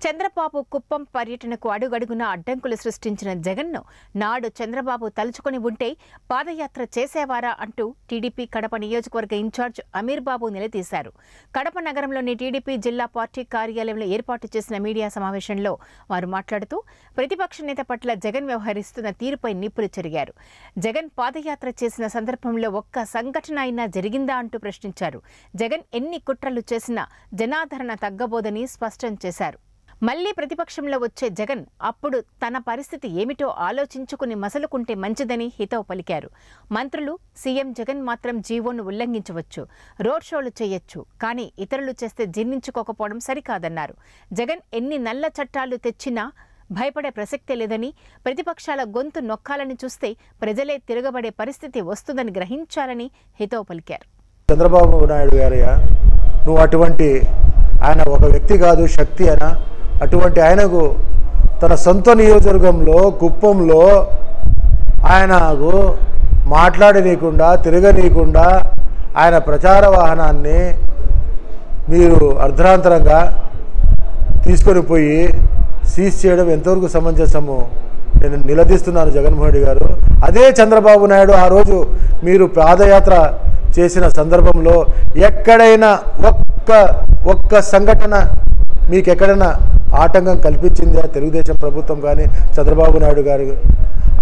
చంద్రబాబు కుప్పం పర్యటనకు అడుగడుగునా అడ్డంకులు సృష్టించిన జగన్ను నాడు చంద్రబాబు తలుచుకొని ఉంటే పాదయాత్ర చేసేవారా అంటూ టీడీపీ కడప నియోజకవర్గ ఇన్ఛార్జ్ అమీర్ బాబు నిలదీశారు. కడప నగరంలోని టీడీపీ జిల్లా పార్టీ కార్యాలయంలో ఏర్పాటు చేసిన మీడియా సమావేశంలో వారు మాట్లాడుతూ ప్రతిపక్ష నేత పట్ల జగన్ వ్యవహరిస్తున్న తీరుపై నిప్పులు చెరిగారు. జగన్ పాదయాత్ర చేసిన సందర్భంలో ఒక్క సంఘటన అయినా జరిగిందా అంటూ ప్రశ్నించారు. జగన్ ఎన్ని కుట్రలు చేసినా జనాదరణ తగ్గబోదని స్పష్టం చేశారు. మళ్లీ ప్రతిపక్షంలో వచ్చే జగన్ అప్పుడు తన పరిస్థితి ఏమిటో ఆలోచించుకుని మసలుకుంటే మంచిదని హితవు పలికారు. మంత్రులు సీఎం జగన్ మాత్రం జీవోను ఉల్లంఘించవచ్చు, రోడ్ షోలు చేయొచ్చు, కానీ ఇతరులు చేస్తే జీర్ణించుకోకపోవడం సరికాదన్నారు. జగన్ ఎన్ని నల్ల చట్టాలు తెచ్చినా భయపడే ప్రసక్తే లేదని, ప్రతిపక్షాల గొంతు నొక్కాలని చూస్తే ప్రజలే తిరగబడే పరిస్థితి వస్తుందని గ్రహించాలని హితవు పలికారు. చంద్రబాబు నాయుడు గారు నువ్వు అటువంటి ఆయన ఒక వ్యక్తి కాదు, శక్తి అయినా అటువంటి ఆయనకు తన సొంత నియోజకవర్గంలో కుప్పంలో ఆయనకు మాట్లాడనీయకుండా తిరగనీయకుండా ఆయన ప్రచార వాహనాన్ని మీరు అర్ధరాంతరంగా తీసుకొని పోయి సీజ్ చేయడం ఎంతవరకు సమంజసము నేను నిలదీస్తున్నాను జగన్మోహన్ రెడ్డి గారు. అదే చంద్రబాబు నాయుడు ఆ రోజు మీరు పాదయాత్ర చేసిన సందర్భంలో ఎక్కడైనా ఒక్క సంఘటన మీకు ఎక్కడైనా ఆటంకం కల్పించిందా తెలుగుదేశం ప్రభుత్వం కానీ చంద్రబాబు నాయుడు గారు?